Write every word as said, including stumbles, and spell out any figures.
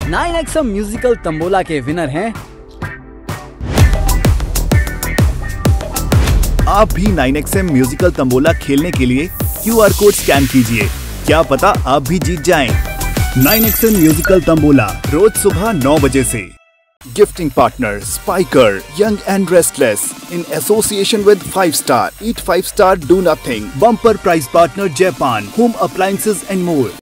Nine X M musical tambola के winner हैं आप भी nine X M musical tambola खेलने के लिए क्यू आर कोड स्कैन कीजिए। क्या पता आप भी जीत जाएं। Nine X M musical tambola रोज सुबह नौ बजे से। Gifting partner Spiker, Young and Restless in association with five star. Eat five star, do nothing. Bumper prize partner Japan, Home Appliances and more.